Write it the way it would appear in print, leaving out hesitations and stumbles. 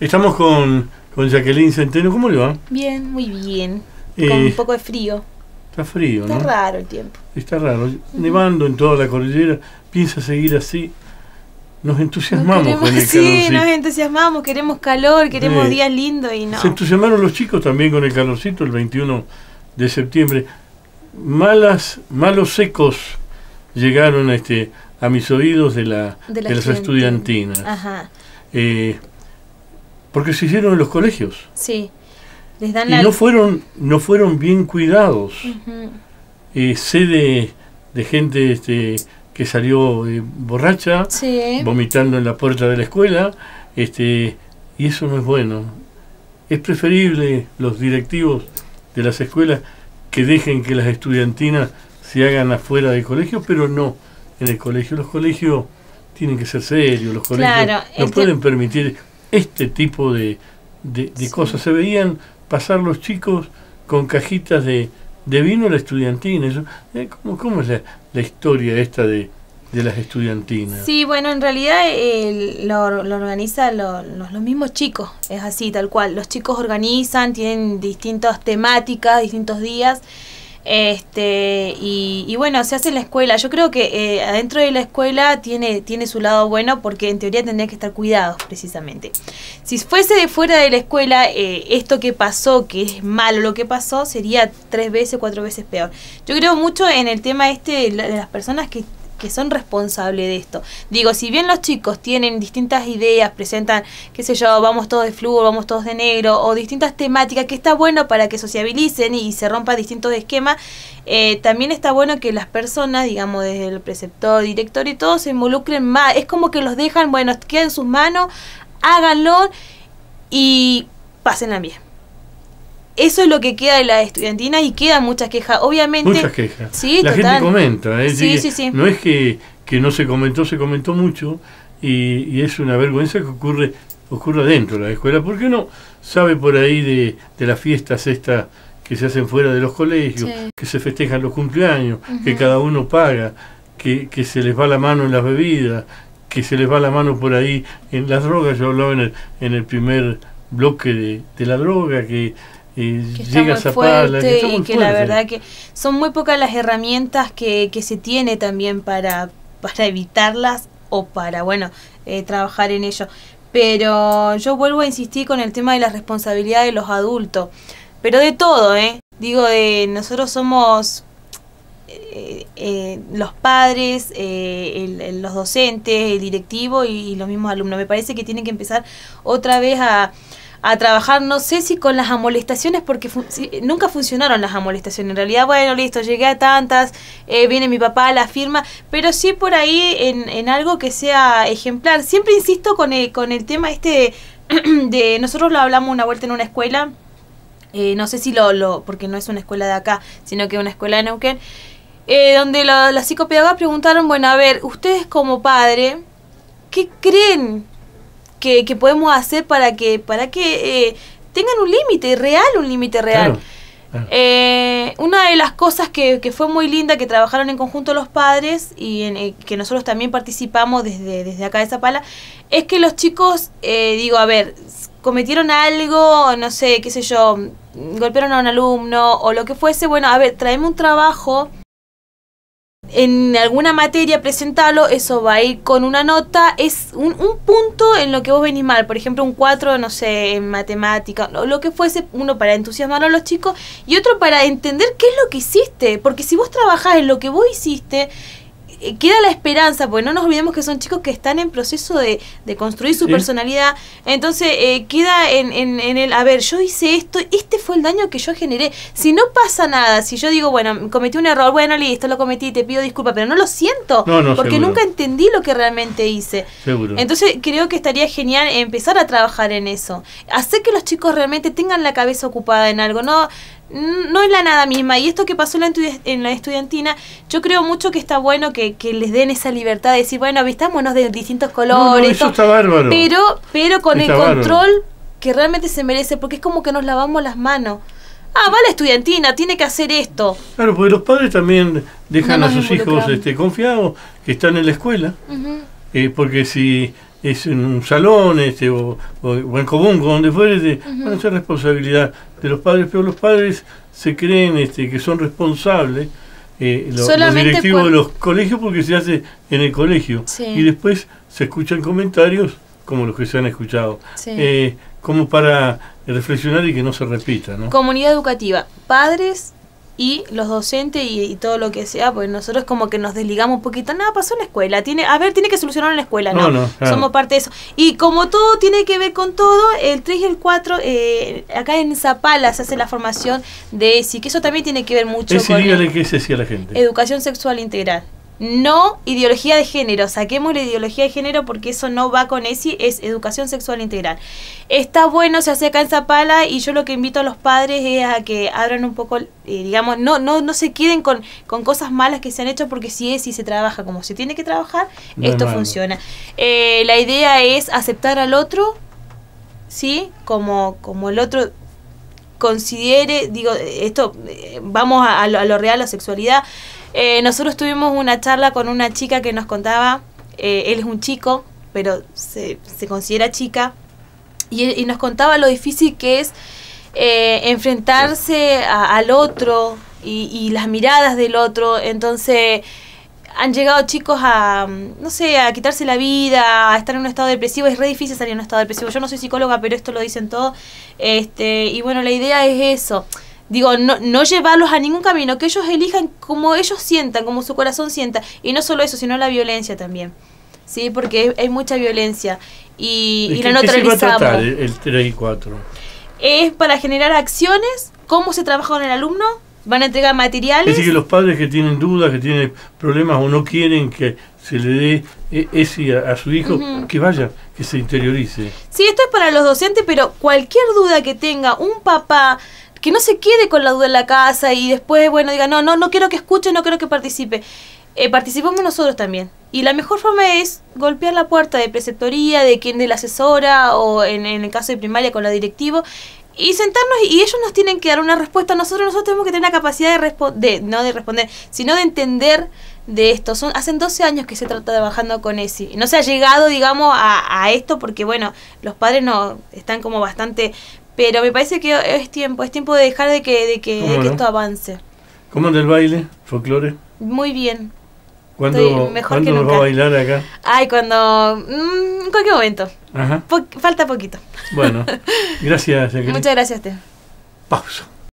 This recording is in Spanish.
Estamos con Jacqueline Centeno. ¿Cómo le va? Bien, muy bien. Con un poco de frío. Está frío, ¿no? Está raro el tiempo. Está raro. Nevando en toda la cordillera. Piensa seguir así. Nos entusiasmamos con el calorcito. Sí, nos entusiasmamos. Queremos calor, queremos días lindos y no. Se entusiasmaron los chicos también con el calorcito el 21 de septiembre. Malos ecos llegaron a mis oídos de las estudiantinas. Ajá. Porque se hicieron en los colegios. Sí. Les dan y no fueron bien cuidados. Sé de gente que salió borracha, sí, vomitando en la puerta de la escuela, y eso no es bueno. Es preferible los directivos de las escuelas que dejen que las estudiantinas se hagan afuera del colegio, pero no en el colegio. Los colegios tienen que ser serios, los colegios no pueden permitir este tipo de cosas. Se veían pasar los chicos con cajitas de vino a la estudiantina. ¿Cómo es la historia esta de las estudiantinas? Sí, bueno, en realidad lo organizan los mismos chicos, es así, tal cual. Los chicos organizan, tienen distintas temáticas, distintos días. Y bueno, se hace en la escuela. Yo creo que adentro de la escuela tiene su lado bueno, porque en teoría tendría que estar cuidados, precisamente. Si fuese de fuera de la escuela, esto que pasó, que es malo lo que pasó, sería 3 veces, 4 veces peor. Yo creo mucho en el tema de las personas que son responsables de esto. Digo, si bien los chicos tienen distintas ideas, presentan, qué sé yo, vamos todos de flúor, vamos todos de negro, o distintas temáticas, que está bueno para que sociabilicen y se rompan distintos esquemas, también está bueno que las personas, digamos, desde el preceptor, director y todos se involucren más. Es como que los dejan, bueno, queda en sus manos, háganlo y pásenla bien. Eso es lo que queda de la estudiantina, y quedan muchas quejas, obviamente. Muchas quejas. Sí, la total. Gente comenta. Sí. No es que no se comentó mucho, y es una vergüenza que ocurre dentro de la escuela. ¿Por qué no sabe por ahí de las fiestas estas que se hacen fuera de los colegios, que se festejan los cumpleaños, que cada uno paga, que se les va la mano en las bebidas, que se les va la mano por ahí en las drogas? Yo hablaba en el primer bloque de la droga, que llega esa fuerte, y que la verdad que son muy pocas las herramientas que se tiene también para evitarlas, o para, bueno, trabajar en ello. Pero yo vuelvo a insistir con el tema de la responsabilidad de los adultos, pero de todo, digo, nosotros somos los padres, los docentes, el directivo y los mismos alumnos. Me parece que tienen que empezar otra vez a trabajar, no sé si con las amonestaciones, porque nunca funcionaron las amonestaciones. En realidad, bueno, listo, llegué a tantas, viene mi papá, la firma, pero sí por ahí en algo que sea ejemplar. Siempre insisto con el tema de nosotros lo hablamos una vuelta en una escuela, no sé si porque no es una escuela de acá, sino que es una escuela de Neuquén, donde las psicopedagogas preguntaron, bueno, a ver, ustedes como padre, ¿qué creen que podemos hacer para que tengan un límite real? Claro. Una de las cosas que fue muy linda, que trabajaron en conjunto los padres, y que nosotros también participamos desde acá de Zapala, es que los chicos, a ver, cometieron algo, no sé, qué sé yo, golpearon a un alumno o lo que fuese, bueno, a ver, traeme un trabajo en alguna materia, presentarlo, eso va a ir con una nota, es un punto en lo que vos venís mal, por ejemplo un 4, no sé, en matemática, lo que fuese, uno para entusiasmar a los chicos y otro para entender qué es lo que hiciste, porque si vos trabajás en lo que vos hiciste, queda la esperanza, porque no nos olvidemos que son chicos que están en proceso de construir su personalidad. Entonces queda en el, a ver, yo hice esto, este fue el daño que yo generé. Si no pasa nada, si yo digo, bueno, cometí un error, bueno, listo, lo cometí, te pido disculpas, pero no lo siento, porque seguro. Nunca entendí lo que realmente hice. Seguro. Entonces creo que estaría genial empezar a trabajar en eso, hacer que los chicos realmente tengan la cabeza ocupada en algo, no es la nada misma. Y esto que pasó en la estudiantina, yo creo mucho que está bueno que les den esa libertad de decir, bueno, vistámonos de distintos colores, eso está bárbaro, pero con el control que realmente se merece, porque es como que nos lavamos las manos. Va la estudiantina, tiene que hacer esto. Claro, porque los padres también dejan a sus hijos confiados, que están en la escuela, porque si es en un salón o en común, con donde fuere, bueno, esa es responsabilidad de los padres, pero los padres se creen que son responsables, los directivos de los colegios, porque se hace en el colegio, y después se escuchan comentarios como los que se han escuchado, como para reflexionar y que no se repita, ¿no? Comunidad educativa, padres y los docentes y todo lo que sea, pues nosotros como que nos desligamos un poquito. Nada, pasó en la escuela, tiene que solucionar en la escuela, no, claro. Somos parte de eso. Y como todo tiene que ver con todo, el 3 y el 4, acá en Zapala se hace la formación de ESI, que eso también tiene que ver mucho con... dígale qué se hacía la gente. Educación sexual integral. No ideología de género, saquemos la ideología de género porque eso no va con ESI, es educación sexual integral. Está bueno, se hace acá en Zapala, y yo lo que invito a los padres es a que abran un poco, digamos, no se queden con cosas malas que se han hecho, porque si ESI se trabaja como se tiene que trabajar, esto funciona. La idea es aceptar al otro, ¿sí? Como el otro considere, digo, esto, vamos a lo real, la sexualidad. Nosotros tuvimos una charla con una chica que nos contaba, él es un chico, pero se considera chica, y nos contaba lo difícil que es enfrentarse al otro y las miradas del otro. Entonces han llegado chicos a, no sé, a quitarse la vida, a estar en un estado depresivo. Es re difícil salir en un estado depresivo. Yo no soy psicóloga, pero esto lo dicen todos. Y bueno, la idea es eso. Digo, no llevarlos a ningún camino, que ellos elijan como ellos sientan, como su corazón sienta. Y no solo eso, sino la violencia también. Sí, porque hay mucha violencia. Y la neutralizamos. ¿Qué se va a tratar el 3 y 4? Es para generar acciones, cómo se trabaja con el alumno, van a entregar materiales. Es decir, que los padres que tienen dudas, que tienen problemas o no quieren que se le dé ese a su hijo, que vaya, que se interiorice. Sí, esto es para los docentes, pero cualquier duda que tenga un papá, que no se quede con la duda en la casa y después, bueno, diga, no quiero que escuche, no quiero que participe. Participamos nosotros también. Y la mejor forma es golpear la puerta de preceptoría, de la asesora, o en el caso de primaria con la directiva, y sentarnos, y ellos nos tienen que dar una respuesta. Nosotros tenemos que tener la capacidad no de responder, sino de entender de esto. Hacen 12 años que se trata trabajando con ESI. Y no se ha llegado, digamos, a esto porque, bueno, los padres no están como bastante... Pero me parece que es tiempo de dejar de que esto avance. ¿Cómo anda el baile, folclore? Muy bien. ¿Cuándo nos va a bailar acá? Ay, en cualquier momento. Ajá. Falta poquito. Bueno, gracias, Jacqueline. Muchas gracias a usted. Pausa.